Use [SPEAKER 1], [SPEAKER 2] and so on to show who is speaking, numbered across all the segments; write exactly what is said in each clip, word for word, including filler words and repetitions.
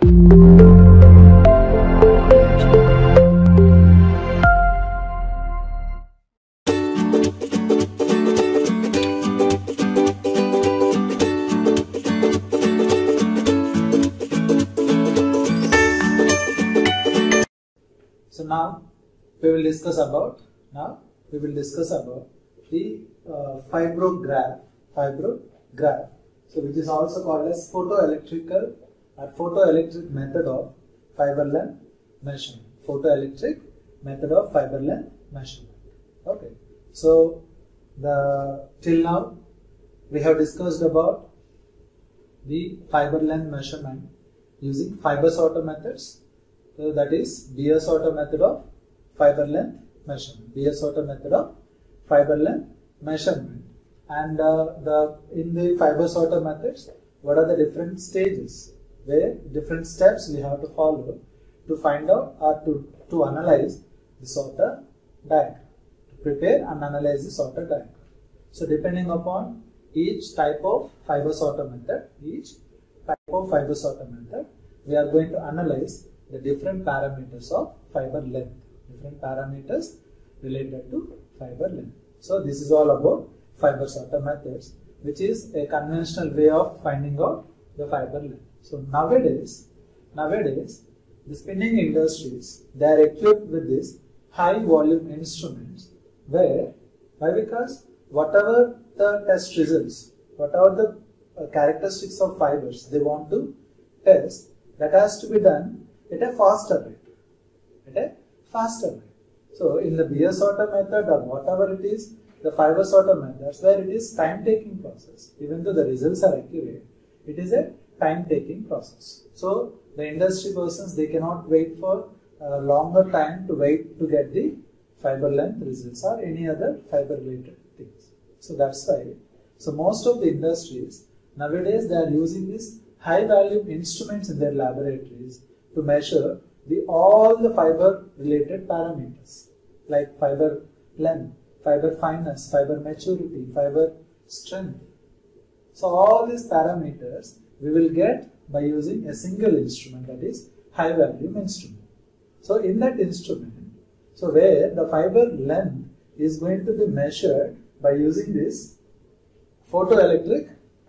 [SPEAKER 1] So now we will discuss about now we will discuss about the uh, fibrograph fibrograph. So which is also called as photoelectrical or photoelectric method of fiber length measurement. Photoelectric method of fiber length measurement. Okay. So the till now we have discussed about the fiber length measurement using fiber sorter methods. So that is Beer-Sorter method of fiber length measurement. Beer-Sorter method of fiber length measurement. And uh, the in the fiber sorter methods, what are the different stages where different steps we have to follow to find out or to, to analyze the sorter diagram, to prepare and analyze the sorter diagram. So depending upon each type of fiber sorter method, each type of fiber sorter method, we are going to analyze the different parameters of fiber length, different parameters related to fiber length. So this is all about fiber sorter methods, which is a conventional way of finding out the fiber length. So nowadays, nowadays the spinning industries, they are equipped with these high volume instruments where, why because whatever the test results, whatever the uh, characteristics of fibers they want to test, that has to be done at a faster rate, at a faster rate. So in the Beer-Sorter method or whatever it is, the fiber sorter methods where it is time taking process, even though the results are accurate, it is a time taking process. So the industry persons, they cannot wait for a longer time to wait to get the fiber length results or any other fiber related things. So that's why, so most of the industries nowadays they are using these high value instruments in their laboratories to measure the all the fiber related parameters like fiber length, fiber fineness, fiber maturity, fiber strength. So all these parameters we will get by using a single instrument, that is high volume instrument. So in that instrument, so where the fiber length is going to be measured by using this photoelectric,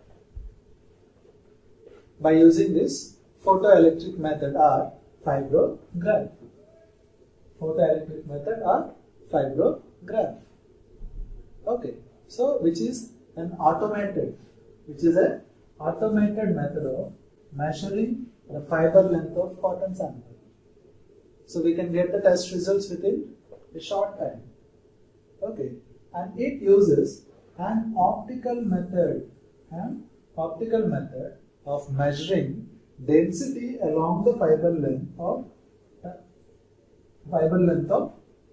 [SPEAKER 1] by using this photoelectric method or fibrograph. Photoelectric method or fibrograph. Okay, so which is an automated, which is an automated method of measuring the fiber length of cotton sample. So we can get the test results within a short time. Okay, and it uses an optical method, an optical method of measuring density along the fiber length of uh, fiber length of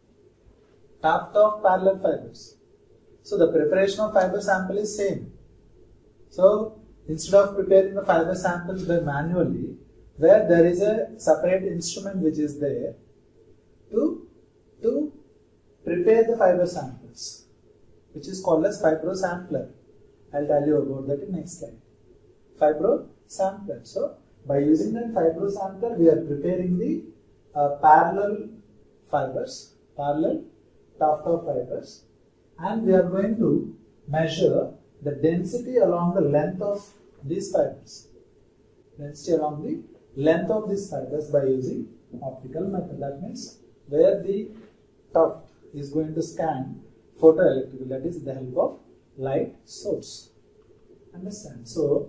[SPEAKER 1] taft of parallel fibers. So the preparation of fiber sample is same. So instead of preparing the fiber samples by manually, where there is a separate instrument which is there to, to prepare the fiber samples, which is called as fibro sampler. I'll tell you about that in next slide. Fibro sampler. So by using that fibro sampler, we are preparing the uh, parallel fibers, parallel tuft of fibers, and we are going to measure the density along the length of these fibers. Density along the length of these fibers by using optical method. That means where the tuft is going to scan photoelectrical, that is the help of light source. Understand? So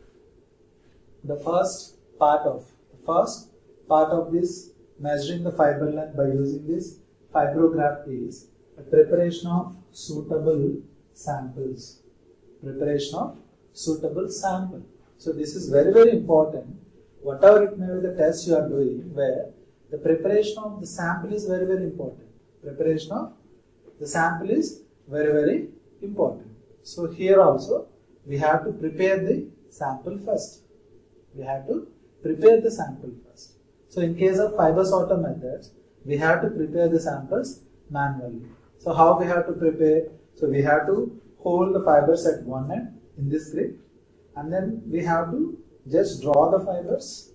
[SPEAKER 1] the first part of the first part of this measuring the fiber length by using this fibrograph is the preparation of suitable samples. Preparation of suitable sample. So this is very very important. Whatever it may be the test you are doing, where the preparation of the sample is very very important. Preparation of the sample is very very important. So here also we have to prepare the sample first. We have to prepare the sample first. So in case of fiber sorter methods, we have to prepare the samples manually. So how we have to prepare? So we have to hold the fibers at one end in this grip, and then we have to just draw the fibers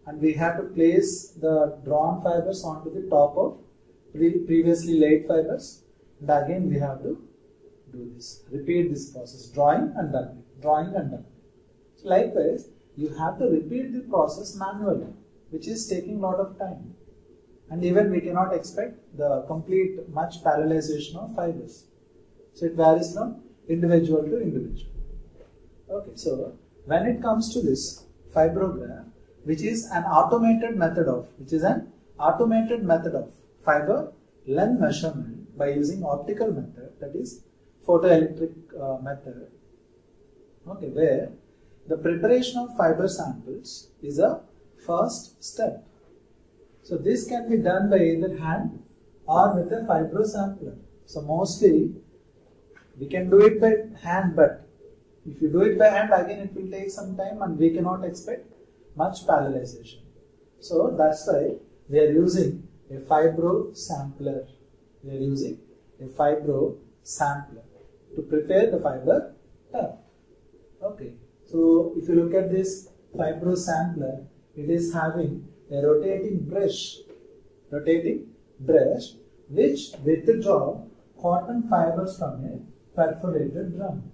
[SPEAKER 1] and we have to place the drawn fibers onto the top of pre previously laid fibers, and again we have to do this, repeat this process, drawing and doubling, drawing and doubling. So likewise, you have to repeat the process manually, which is taking a lot of time. And even we cannot expect the complete much parallelization of fibers. So it varies from individual to individual. Okay, so when it comes to this fibrograph, which is an automated method of, which is an automated method of fiber length measurement by using optical method, that is photoelectric uh, method, okay, where the preparation of fiber samples is a first step. So this can be done by either hand or with a fibro sampler. So mostly we can do it by hand, but if you do it by hand, again it will take some time and we cannot expect much parallelization. So that's why we are using a fibro sampler. We are using a fibro sampler to prepare the fiber turf. Okay. So if you look at this fibro sampler, it is having a rotating brush, rotating brush which withdraw cotton fibers from a perforated drum.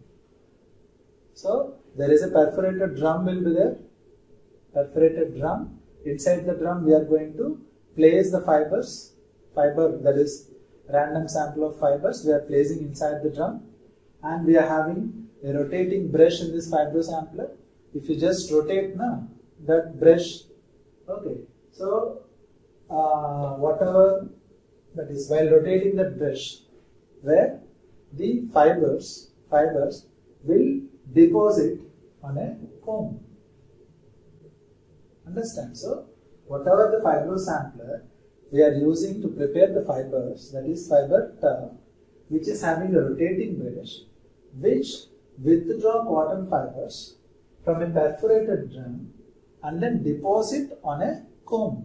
[SPEAKER 1] So there is a perforated drum will be there, perforated drum. Inside the drum we are going to place the fibers, fiber that is random sample of fibers we are placing inside the drum, and we are having a rotating brush in this fibro sampler. If you just rotate now that brush, okay, so uh, whatever that is, while rotating that brush, where the fibers fibers will deposit on a comb. Understand? So whatever the fibro sampler we are using to prepare the fibers, that is fiber turf, which is having a rotating brush which withdraw cotton fibers from a perforated drum and then deposit on a comb.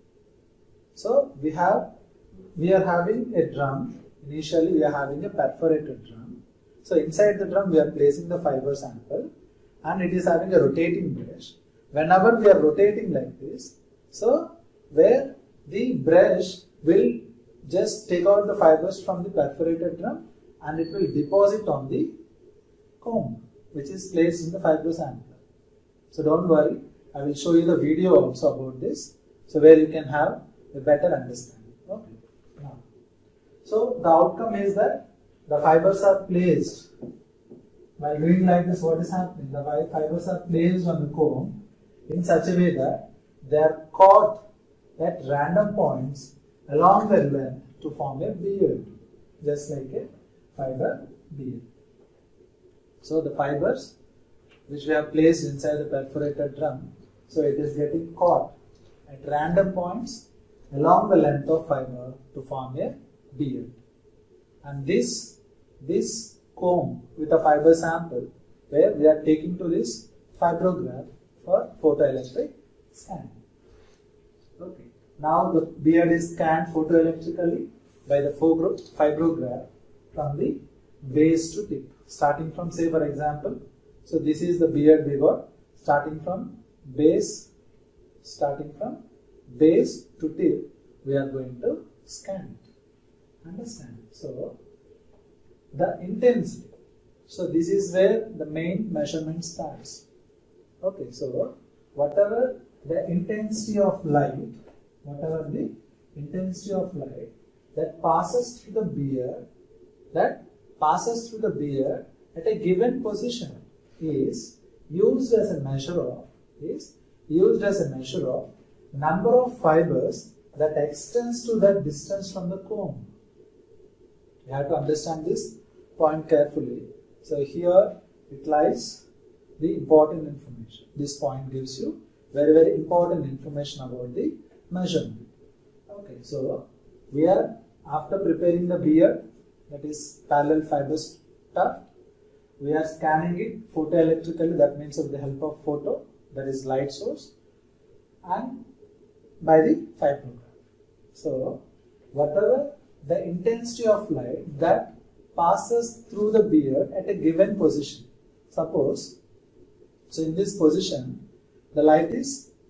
[SPEAKER 1] So we have we are having a drum. Initially we are having a perforated drum. So inside the drum we are placing the fiber sample and it is having a rotating brush. Whenever we are rotating like this, so where the brush will just take out the fibers from the perforated drum and it will deposit on the comb which is placed in the fibro sampler. So don't worry, I will show you the video also about this, so where you can have a better understanding. Okay. Now, so the outcome is that the fibers are placed. While doing like this, what is happening? The fibers are placed on the comb in such a way that they are caught at random points along the length to form a beard, just like a fiber beard. So the fibers which we have placed inside the perforated drum, so it is getting caught at random points along the length of fiber to form a beard. And this, this comb with a fiber sample where we are taking to this fibrograph for photoelectric scan. Okay. Now the beard is scanned photoelectrically by the fibrograph from the base to tip. Starting from, say for example, so this is the beard we got, starting from base, starting from base to tip, we are going to scan it. Understand? So the intensity. So this is where the main measurement starts. Okay, so whatever the intensity of light, whatever the intensity of light that passes through the beard, that passes through the beard at a given position is used as a measure of, is used as a measure of number of fibers that extends to that distance from the comb. You have to understand this point carefully. So here it lies the important information. This point gives you very very important information about the measurement. Okay, so we are, after preparing the beard, that is parallel fiber tuft, we are scanning it photoelectrically, that means with the help of photo, that is light source, and by the fibrograph. So whatever the intensity of light that passes through the beard at a given position, suppose, so in this position the light is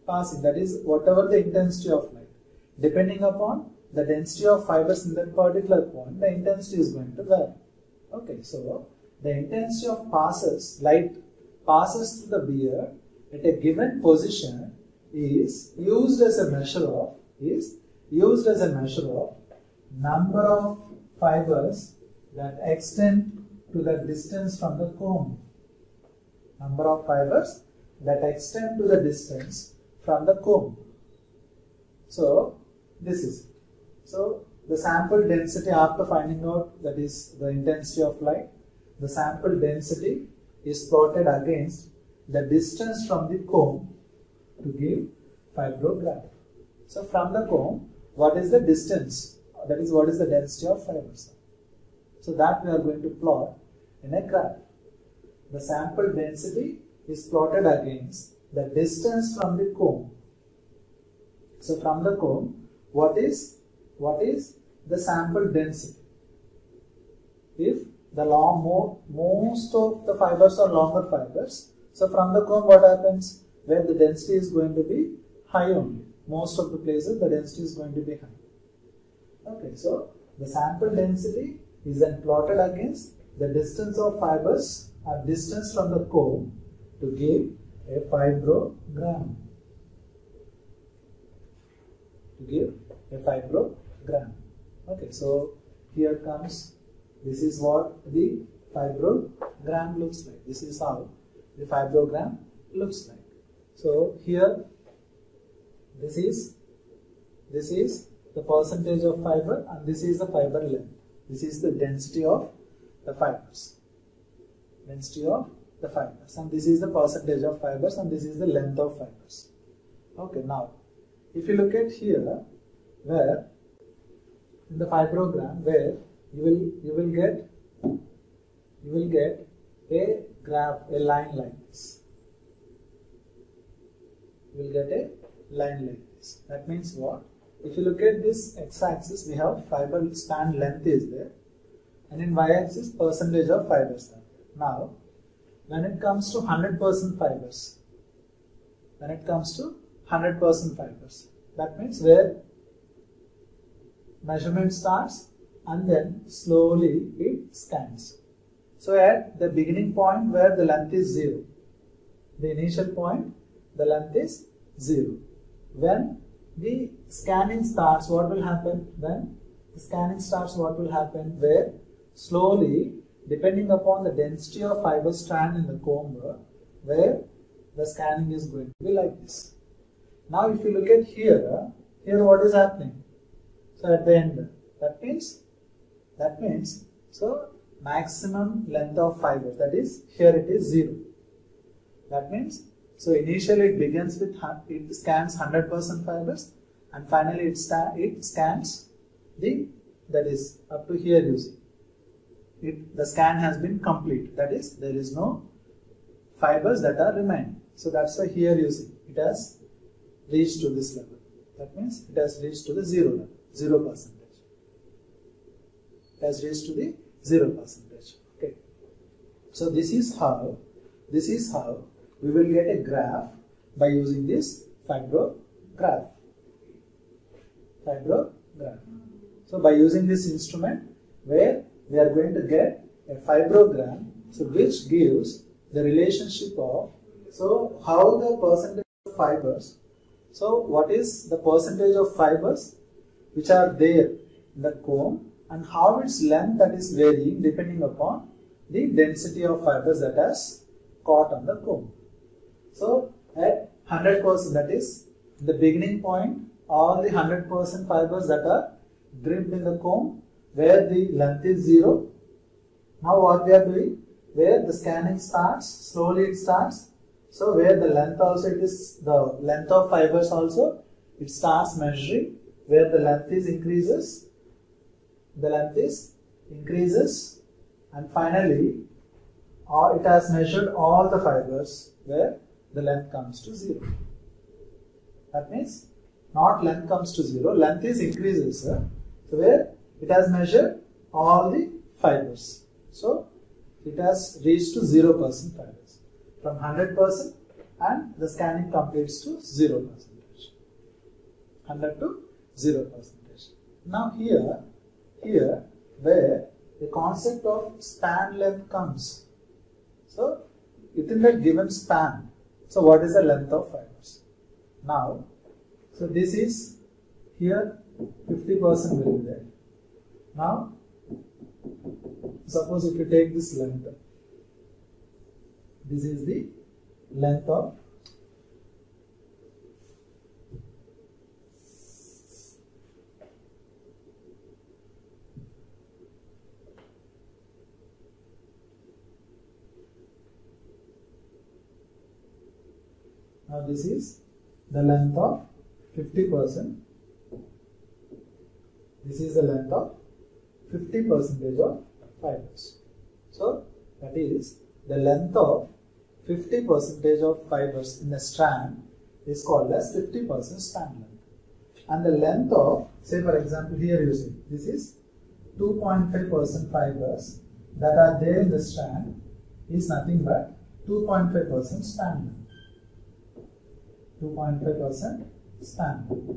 [SPEAKER 1] passing, that is whatever the intensity of light. Depending upon the density of fibers in that particular point, the intensity is going to vary. Okay, so the intensity of passes, light passes through the beard at a given position is used as a measure of, is used as a measure of number of fibers that extend to the distance from the comb. Number of fibers that extend to the distance from the comb. So this is it. So the sample density after finding out, that is the intensity of light, the sample density is plotted against the distance from the comb to give fibrograph. So from the comb, what is the distance? That is, what is the density of fibers? So that we are going to plot in a graph. The sample density is plotted against the distance from the comb. So from the comb, what is what is the sample density? If the long more, most of the fibers are longer fibers, so from the comb what happens? Where the density is going to be high only. Most of the places the density is going to be high. Okay, so the sample density is then plotted against the distance of fibers or distance from the comb to give a fibrogram. To give a fibrogram. Okay, so here comes, this is what the fibrogram looks like. This is how the fibrogram looks like. So here, this is this is the percentage of fiber and this is the fiber length. This is the density of the fibers. Density of the fibers, and this is the percentage of fibers, and this is the length of fibers. Okay, now if you look at here, where in the fibrogram, where you will you will get you will get a graph, a line like this. You will get a line like this. That means what? If you look at this x-axis, we have fiber span length is there, and in y-axis percentage of fibers are there. Now, when it comes to one hundred percent fibers, when it comes to one hundred percent fibers, that means where measurement starts and then slowly it scans. So at the beginning point where the length is zero, the initial point, the length is zero. When the scanning starts, what will happen? When the scanning starts, what will happen? Where slowly, depending upon the density of fiber strand in the comb, where the scanning is going to be like this. Now if you look at here, here what is happening? So at the end, that means, that means, so maximum length of fiber, that is, here it is zero. That means, so initially it begins with, it scans one hundred percent fibers, and finally it, it scans the, that is up to here you see. It, the scan has been complete, that is, there is no fibers that are remaining. So that's why here you see, it has reached to this level. That means it has reached to the zero level, zero percentage. It has reached to the zero percentage. Okay. So this is how, this is how we will get a graph by using this fibrograph. Fibrograph. So by using this instrument, where we are going to get a fibrogram, so which gives the relationship of, so how the percentage of fibers, so what is the percentage of fibers which are there in the comb, and how its length that is varying depending upon the density of fibers that has caught on the comb. So at one hundred percent, that is the beginning point, all the one hundred percent fibers that are dripped in the comb, where the length is zero. Now what we are doing, where the scanning starts, slowly it starts. So where the length also, it is the length of fibers also, it starts measuring. Where the length is increases, the length is increases, and finally or it has measured all the fibers where the length comes to zero. That means not length comes to zero, length is increases. Huh? So where it has measured all the fibers. So it has reached to zero percent fibers. From one hundred percent and the scanning completes to zero percentage. one hundred to zero percentage. Now here, here where the concept of span length comes. So within that given span, so what is the length of fibers? Now, so this is here fifty percent will be there. Now, suppose if you take this length, this is the length of now this is the length of fifty percent. This is the length of fifty percentage of fibers. So that is the length of fifty percentage of fibers in a strand is called as fifty percent span length. And the length of, say for example here you see, this is two point five percent fibers that are there in the strand is nothing but two point five percent span length. two point five percent span length.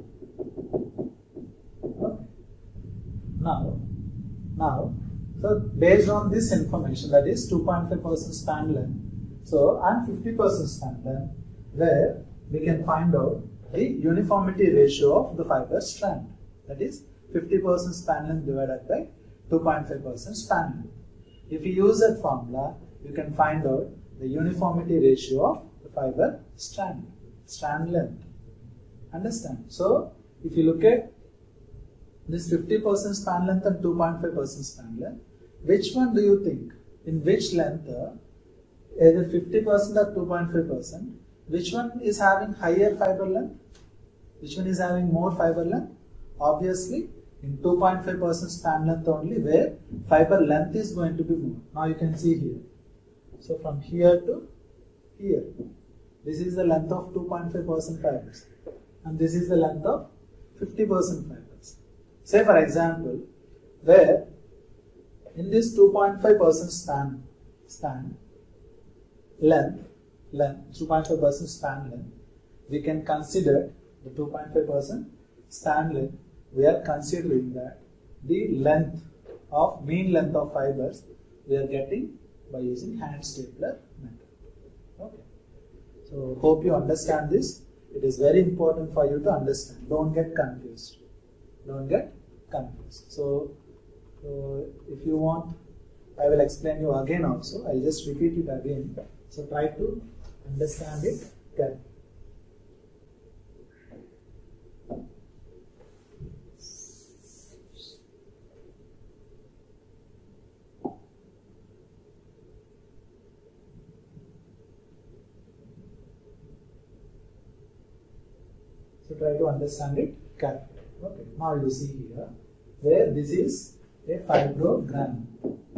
[SPEAKER 1] Okay. Now, now, so based on this information, that is two point five percent span length, so and fifty percent span length, where we can find out the uniformity ratio of the fiber strand, that is fifty percent span length divided by two point five percent span length. If you use that formula, you can find out the uniformity ratio of the fiber strand, strand length. Understand? So, if you look at this fifty percent span length and two point five percent span length, which one do you think, in which length, uh, either fifty percent or two point five percent, which one is having higher fiber length? Which one is having more fiber length? Obviously, in two point five percent span length only, where fiber length is going to be more. Now you can see here. So from here to here, this is the length of two point five percent fibers, and this is the length of fifty percent fibers. Say for example, where in this two point five percent span, span length, length, two point five percent span length, we can consider the two point five percent span length, we are considering that the length of, mean length of fibers we are getting by using hand stapler method. Okay. So hope you understand this. It is very important for you to understand. Don't get confused. Don't get confused. So, so if you want, I will explain you again also. I'll just repeat it again. So try to understand it carefully. So try to understand it carefully. Okay. Now you see here, where this is a fibrogram.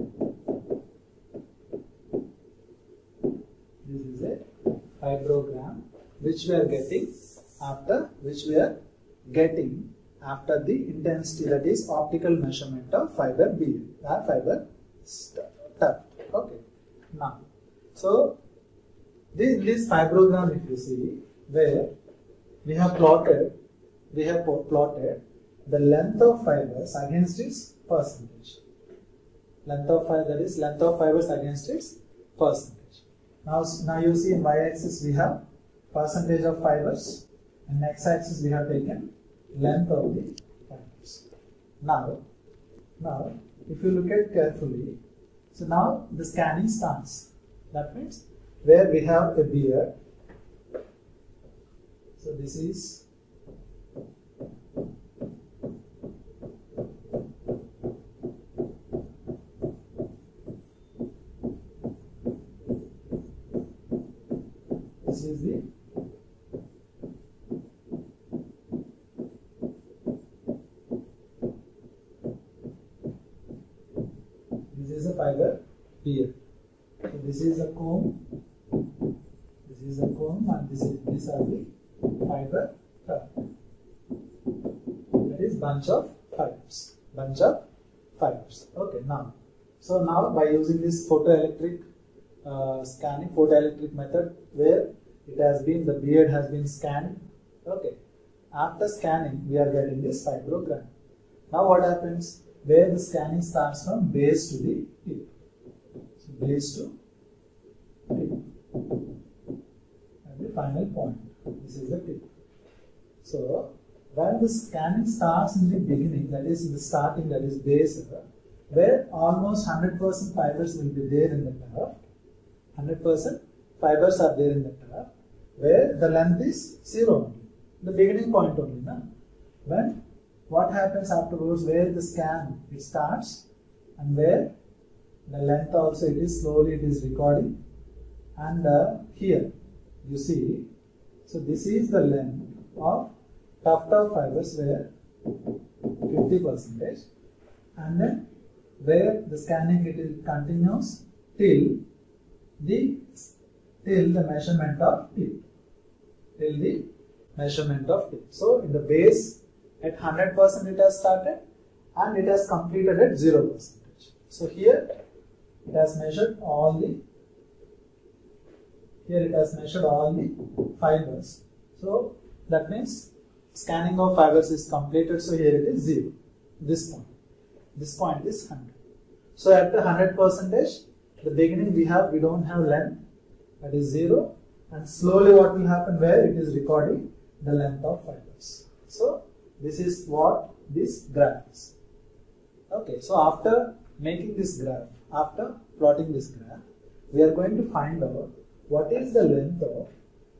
[SPEAKER 1] This is a fibrogram which we are getting after, which we are getting after the intensity, that is optical measurement of fiber B, or fiber tuft. Okay. Now, so this, this fibrogram, if you see, where we have plotted, we have plotted the length of fibers against its percentage. Length of fiber, that is length of fibers against its percentage. Now, now you see in y-axis we have percentage of fibers, and x-axis we have taken length of the fibers. Now, now if you look at carefully, so now the scanning starts. That means where we have a beard. So this is this is the this is a fiber beard. So this is a comb, this is a comb, and this is these are the fiber tuft. That is bunch of fibers. Bunch of fibers. Okay, now. So now by using this photoelectric uh, scanning, photoelectric method, where it has been, the beard has been scanned. Okay. After scanning, we are getting this fibrogram. Now what happens? Where the scanning starts from base to the tip. So base to tip. And the final point. This is the tip. So when the scanning starts in the beginning, that is the starting, that is base, where almost one hundred percent fibers will be there in the tuft. one hundred percent fibers are there in the tuft, where the length is zero only. The beginning point only. Na? When what happens afterwards, where the scan it starts and where the length also it is slowly it is recording, and uh, here you see, so this is the length of tuft of fibers where fifty percentage, and then where the scanning it is continuous till the till the measurement of tip, till the measurement of tip. So in the base at one hundred percent it has started and it has completed at zero percentage. So here it has measured all the here it has measured all the fibers. So that means scanning of fibers is completed. So here it is zero. This point. This point is one hundred. So at the one hundred percentage, the beginning we have we don't have length, that is zero, and slowly what will happen, where it is recording the length of fibers. So this is what this graph is. Okay, so after making this graph, after plotting this graph, we are going to find out what is the length of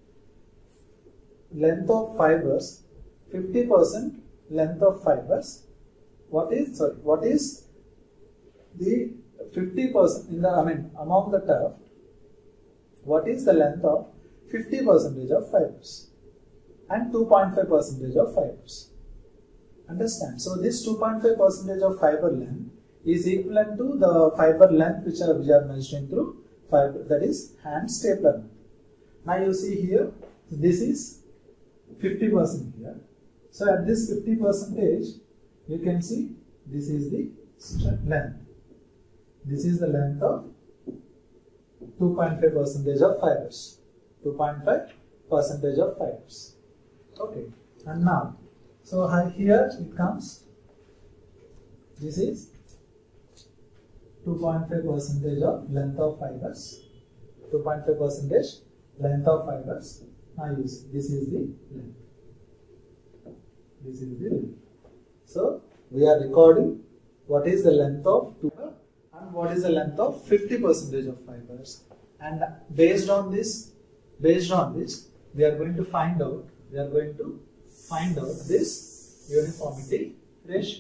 [SPEAKER 1] length of fibers, fifty percent length of fibers. What is sorry? What is the fifty percent in the I mean among the tuft? What is the length of fifty percentage of fibers and two point five percentage of fibers? Understand? So this two point five percentage of fiber length is equivalent to the fiber length which are, we are measuring through fiber, that is hand stapler. Now you see here, this is fifty percent here. So at this fifty percentage, you can see this is the length. This is the length of two point five percentage of fibers. two point five percentage of fibers. Okay. And now, so here it comes. This is two point five percentage of length of fibers. two point five percentage length of fibers. Now you see, this is the length. This is the length. So we are recording what is the length of two and what is the length of fifty percentage of fibers. And based on this, based on this, we are going to find out, we are going to find out this uniformity ratio.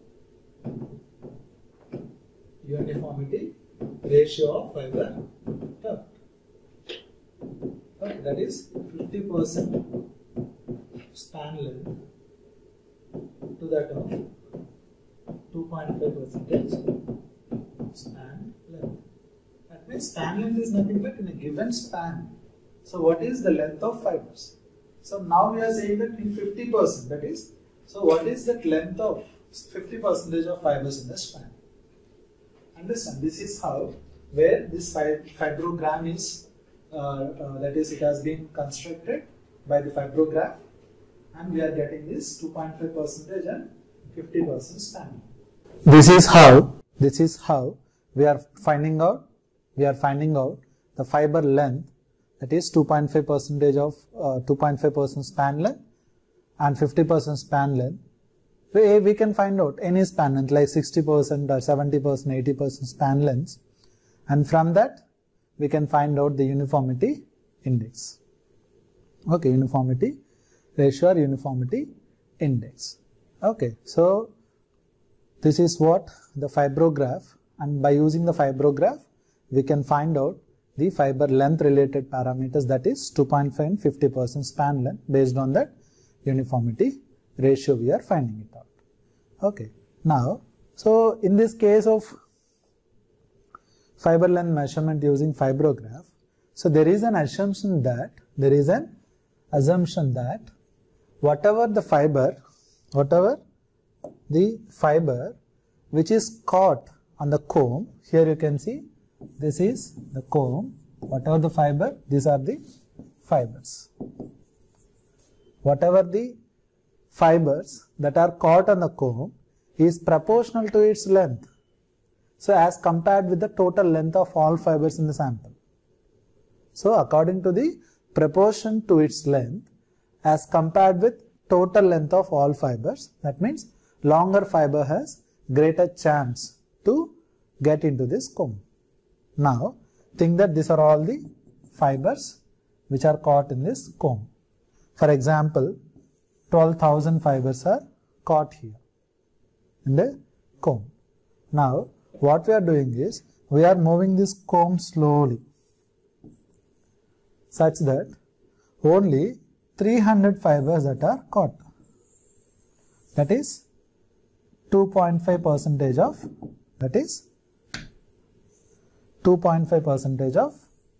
[SPEAKER 1] Uniformity ratio of fiber tuft. Okay, that is fifty percent span length to that of two point five percentage span length. That means span length is nothing but in a given span. So what is the length of fibers? So now we are saying that in fifty percent, that is, so what is that length of fifty percentage of fibers in the span? Understand, this is how, where this fibrogram is, uh, uh, that is, it has been constructed by the fibrograph, and we are getting this two point five percentage and fifty percent span. This is how, this is how we are finding out, we are finding out the fiber length, that is two point five percentage of uh, two point five percent span length and fifty percent span length. We, we can find out any span length like sixty percent or seventy percent, eighty percent span lengths, and from that we can find out the uniformity index. Okay, uniformity ratio or uniformity index. Okay, so this is what the fibrograph, and by using the fibrograph we can find out the fiber length related parameters, that is two point five and fifty percent span length. Based on that uniformity ratio we are finding it out. Okay, now, so in this case of fiber length measurement using fibrograph, so there is an assumption that, there is an assumption that whatever the fiber, whatever the fiber which is caught on the comb, here you can see this is the comb, whatever the fiber, these are the fibers. Whatever the fibers that are caught on the comb is proportional to its length. So as compared with the total length of all fibers in the sample. So according to the proportion to its length as compared with total length of all fibers, that means longer fiber has greater chance to get into this comb. Now think that these are all the fibers which are caught in this comb. For example, twelve thousand fibers are caught here in the comb. Now what we are doing is we are moving this comb slowly such that only three hundred fibers that are caught. That is two point five percentage of, that is two point five percentage of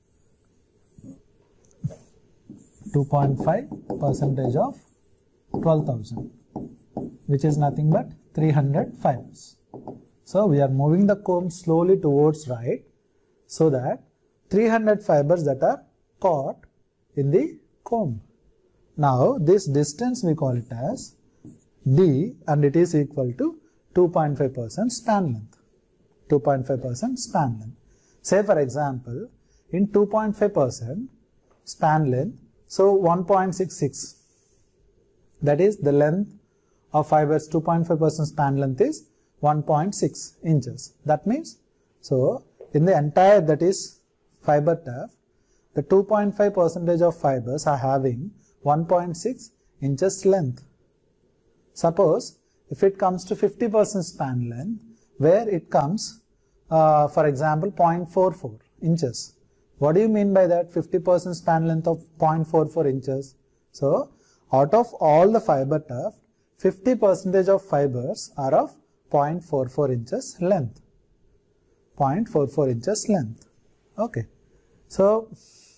[SPEAKER 1] two point five percentage of twelve thousand, which is nothing but three hundred fibers. So we are moving the comb slowly towards right so that three hundred fibers that are caught in the comb. Now this distance we call it as D and it is equal to two point five percent span length. two point five percent span length. Say for example, in two point five percent span length, so one point six six, that is the length of fibers, two point five percent span length is one point six inches. That means, so in the entire, that is fiber tuft, the two point five percentage of fibers are having one point six inches length. Suppose if it comes to fifty percent span length, where it comes uh, for example zero point four four inches. What do you mean by that? fifty percent span length of zero point four four inches. So out of all the fiber tuft, fifty percent of fibers are of zero point four four inches length. zero point four four inches length. Okay. So,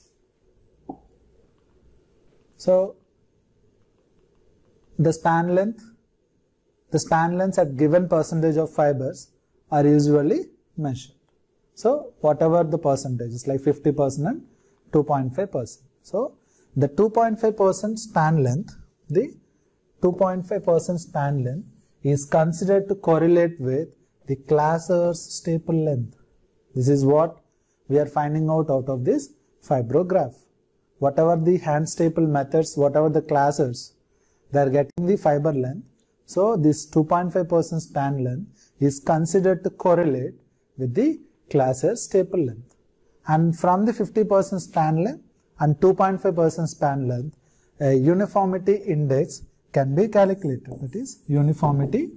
[SPEAKER 1] so the span length, the span lengths at given percentage of fibers are usually measured. So whatever the percentages like fifty percent and two point five percent. So the two point five percent span length, the two point five percent span length is considered to correlate with the Classer's staple length. This is what we are finding out out of this fibrograph. Whatever the hand staple methods, whatever the Classer's, they are getting the fiber length. So this two point five percent span length is considered to correlate with the Classer's staple length. And from the fifty percent span length and two point five percent span length, a uniformity index can be calculated. That is uniformity,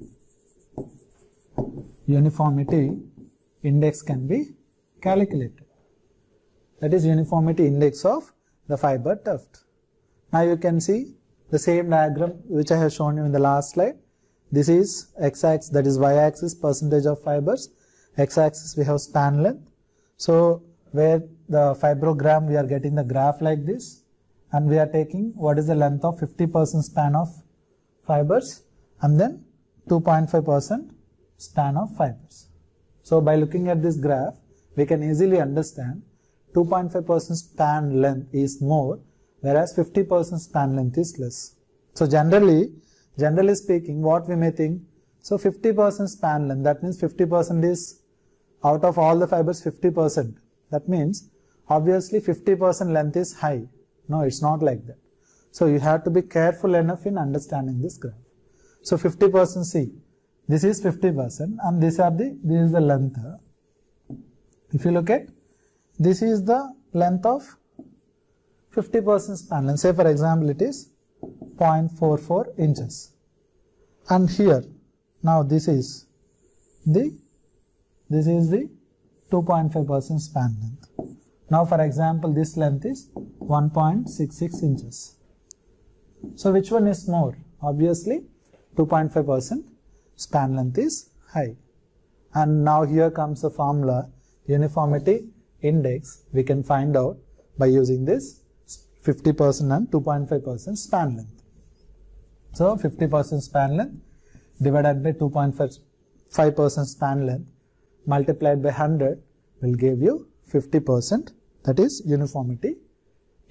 [SPEAKER 1] uniformity index can be calculated. That is uniformity index of the fiber tuft. Now you can see the same diagram which I have shown you in the last slide. This is x-axis, that is y-axis percentage of fibers. X-axis we have span length. So where the fibrogram we are getting the graph like this, and we are taking what is the length of fifty percent span of fibers and then two point five percent span of fibers. So by looking at this graph, we can easily understand two point five percent span length is more, whereas fifty percent span length is less. So generally, generally speaking, what we may think, so fifty percent span length, that means fifty percent is out of all the fibers fifty percent. That means obviously fifty percent length is high. No, it's not like that. So you have to be careful enough in understanding this graph. So fifty percent, see, this is fifty percent and these are the, this is the length. If you look at, this is the length of fifty percent span length. Say for example it is zero point four four inches. And here, now this is the, this is the two point five percent span length. Now for example this length is one point six six inches. So which one is more? Obviously two point five percent span length is high. And now here comes the formula, uniformity index we can find out by using this fifty percent and two point five percent span length. So fifty percent span length divided by two point five percent span length multiplied by one hundred will give you fifty percent, that is uniformity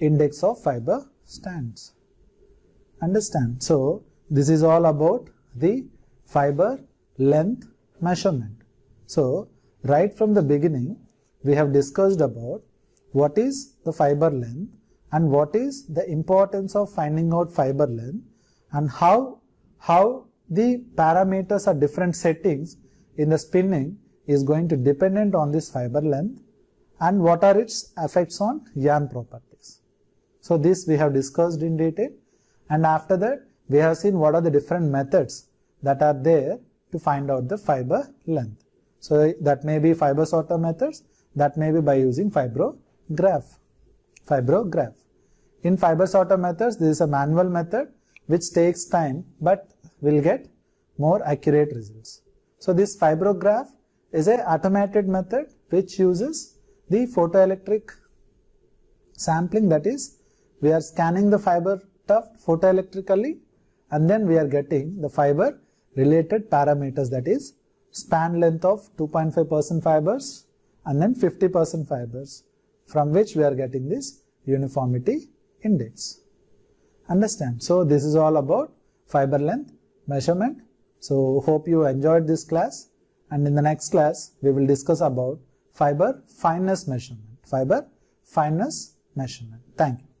[SPEAKER 1] index of fiber strands. Understand? So this is all about the fiber length measurement. So right from the beginning we have discussed about what is the fiber length and what is the importance of finding out fiber length, and how how the parameters or different settings in the spinning is going to dependent on this fiber length, and what are its effects on yarn properties. So this we have discussed in detail, and after that we have seen what are the different methods that are there to find out the fiber length. So that may be fiber sorter methods, that may be by using fibrograph. Fibrograph. In fiber sorter methods, this is a manual method which takes time but will get more accurate results. So this fibrograph is an automated method which uses the photoelectric sampling, that is, we are scanning the fiber tuft photoelectrically and then we are getting the fiber related parameters, that is span length of two point five percent fibers and then fifty percent fibers, from which we are getting this uniformity index. Understand? So this is all about fiber length measurement. So hope you enjoyed this class, and in the next class we will discuss about fiber fineness measurement. Fiber fineness measurement. Thank you.